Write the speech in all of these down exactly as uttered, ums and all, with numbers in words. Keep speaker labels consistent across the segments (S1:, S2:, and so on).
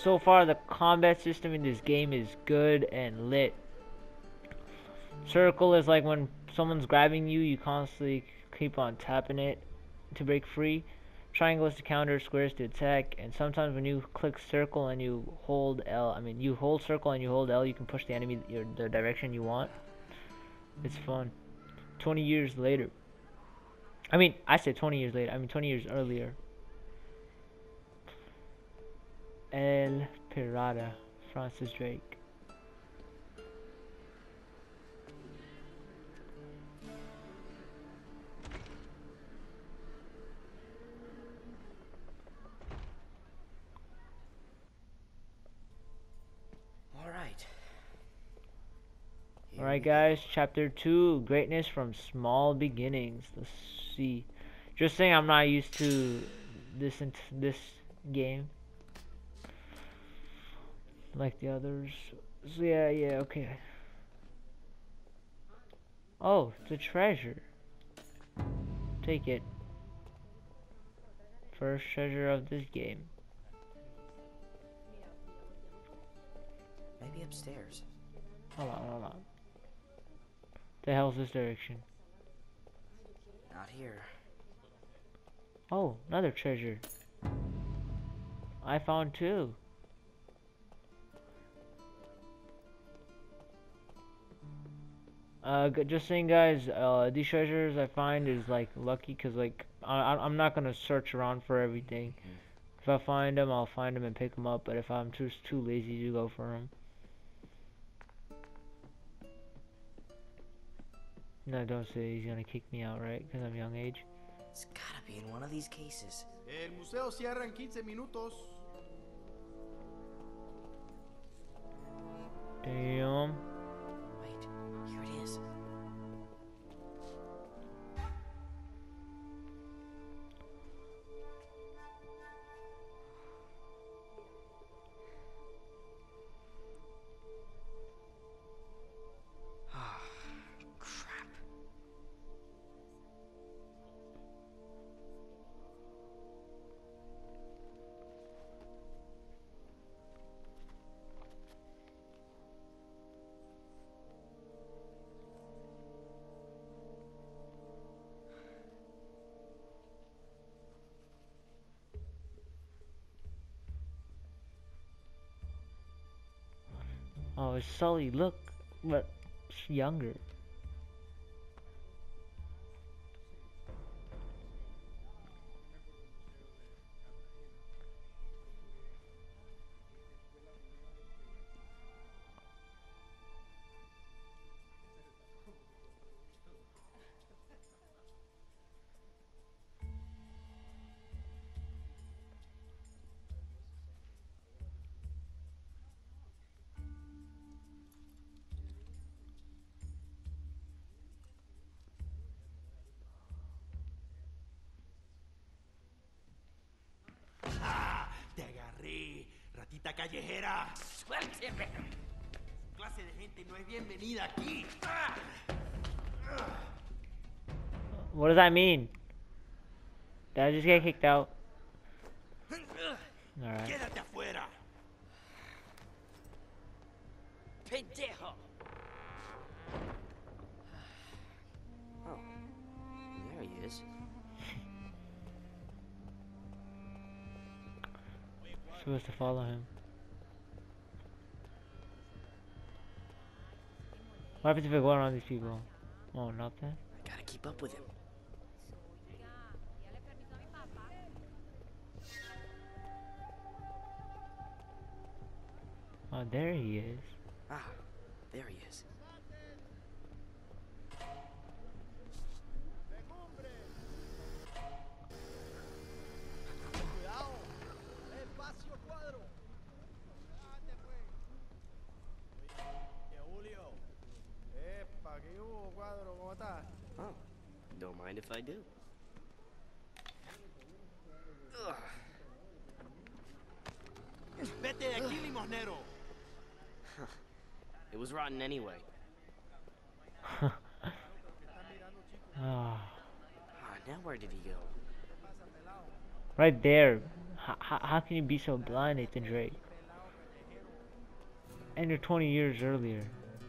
S1: so far the combat system in this game is good and lit. Circle is like when someone's grabbing you, you constantly keep on tapping it to break free. Triangle is to counter, square is to attack, and sometimes when you click circle and you hold L, I mean you hold circle and you hold L, you can push the enemy your, the direction you want. It's fun. twenty years later. I mean, I said twenty years later, I mean twenty years earlier. El Pirata, Francis Drake. Alright guys, chapter two, greatness from small beginnings. Let's see. Just saying I'm not used to this this game like the others. So yeah, yeah, okay. Oh, it's a treasure. Take it. First treasure of this game.
S2: Maybe upstairs.
S1: Hold on, hold on. The hell's this direction?
S2: Not here.
S1: Oh, another treasure. I found two. Uh, just saying, guys. Uh, these treasures I find is like lucky, cause like I I'm not gonna search around for everything. Mm. If I find them, I'll find them and pick them up. But if I'm too too lazy to go for them. No, don't say he's gonna kick me out, right? Because I'm young age.
S2: It's gotta be in one of these cases.
S3: El museo cierra en quince minutos.
S1: Damn.
S2: Wait, here it is.
S1: Oh, it's Sully. Look, but younger.
S3: Te agarré, ratita callejera.
S2: Suélteme.
S3: Clase de gente no es bienvenida aquí.
S1: What does that mean? Did I just get kicked out? Alright.
S3: Quédate afuera.
S2: Pendejo. Oh, there he is.
S1: Supposed to follow him. What happens if I go around these people? Oh, nothing.
S2: I gotta keep up with him.
S1: Oh, there he is.
S2: Ah, there he is. Oh, don't mind if I do. Ugh.
S3: Vete de aquí, limosnero.
S2: It was rotten anyway.
S1: Ah.
S2: Ah, now where did he go?
S1: Right there. H how can you be so blind, Nathan Drake? And you're twenty years earlier.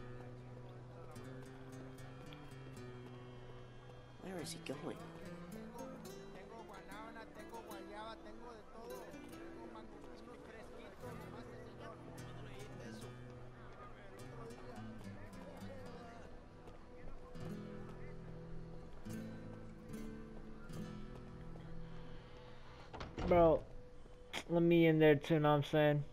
S2: Where is he going?
S3: Tengo guanábana, tengo guayaba, tengo de todo. Tengo mangostino fresquito, nomás el señor. ¿Cuándo leíste eso?
S1: Bro, let me in there too, know what I'm saying?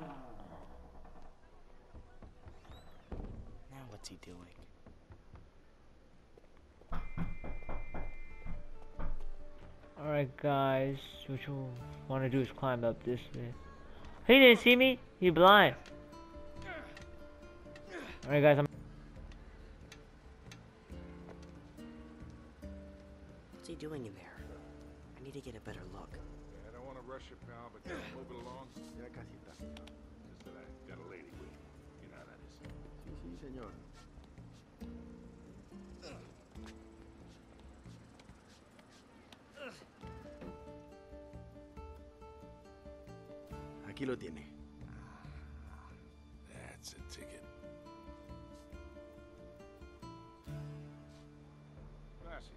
S2: Now what's he doing?
S1: Alright guys, what you want to do is climb up this way. He didn't see me? He blind. Alright guys, I'm...
S2: What's he doing in there? I need to get a better look.
S4: Yeah, I don't want to rush it, pal, but just move it along. Ya casi está. Just that I got a lady with me. You know how that is. Sí, sí, señor. Aquí lo tiene. That's a ticket. Gracias.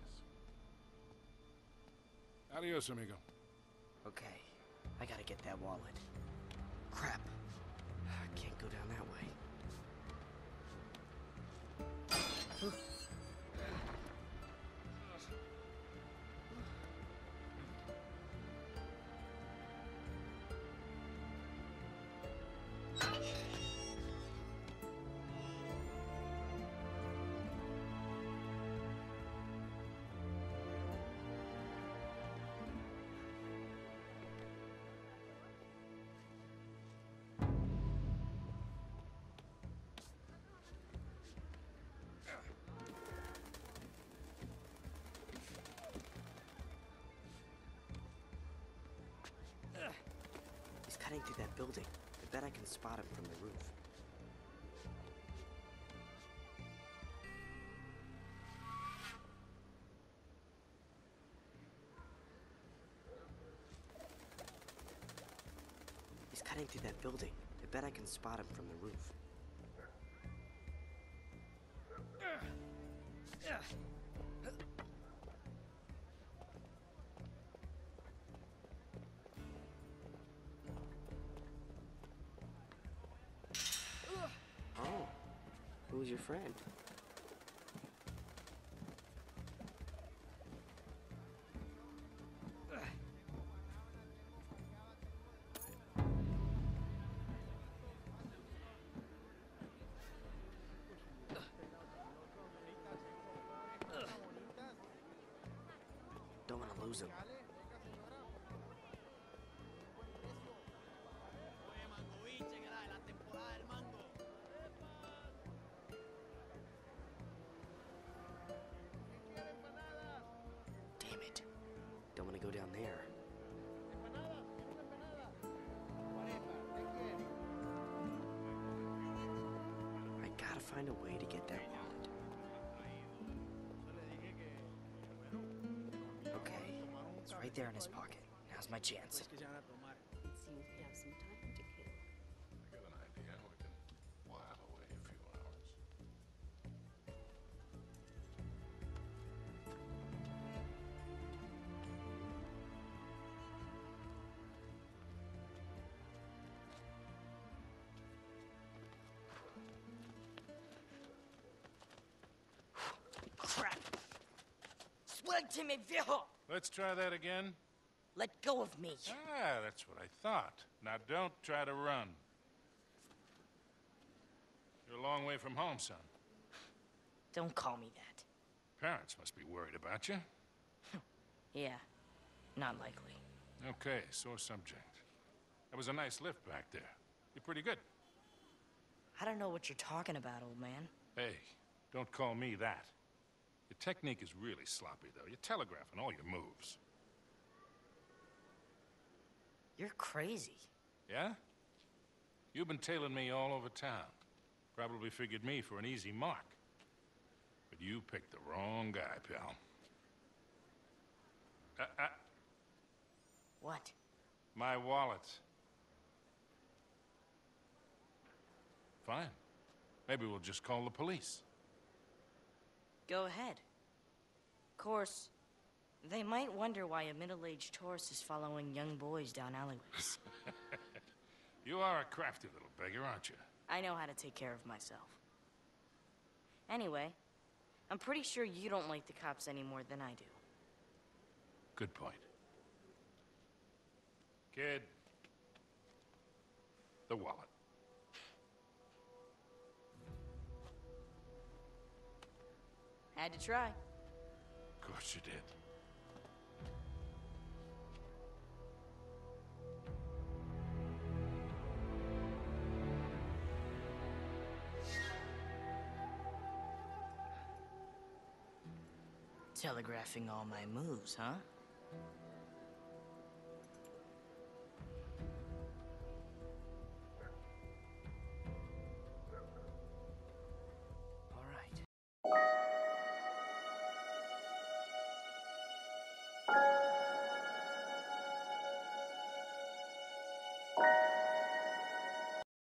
S4: Adios, amigo.
S2: Okay, I gotta get that wallet. Crap. I can't go down that way. He's cutting through that building. I bet I can spot him from the roof. He's cutting through that building. I bet I can spot him from the roof. Oh, who's your friend? Don't want to lose him. Damn it. Don't want to go down there. I gotta find a way to get that wallet. Okay, it's right there in his pocket. Now's my chance.
S5: It seems we have some time to kill.
S4: I got an idea. We can while away a few hours.
S6: Crap! Suélteme, viejo!
S4: Let's try that again.
S6: Let go of me.
S4: Ah, that's what I thought. Now don't try to run. You're a long way from home, son.
S6: Don't call me that.
S4: Parents must be worried about you.
S6: Yeah, not likely.
S4: Okay, sore subject. That was a nice lift back there. You're pretty good.
S6: I don't know what you're talking about, old man.
S4: Hey, don't call me that. Your technique is really sloppy, though. You're telegraphing all your moves.
S6: You're crazy.
S4: Yeah? You've been tailing me all over town. Probably figured me for an easy mark. But you picked the wrong guy, pal. Uh, uh,
S6: What?
S4: my wallet. Fine. Maybe we'll just call the police.
S6: Go ahead. Of course, they might wonder why a middle-aged tourist is following young boys down alleyways.
S4: You are a crafty little beggar, aren't you?
S6: I know how to take care of myself. Anyway, I'm pretty sure you don't like the cops any more than I do.
S4: Good point. Kid. The wallet.
S6: Had to try.
S4: Of course you did.
S6: Telegraphing all my moves, huh?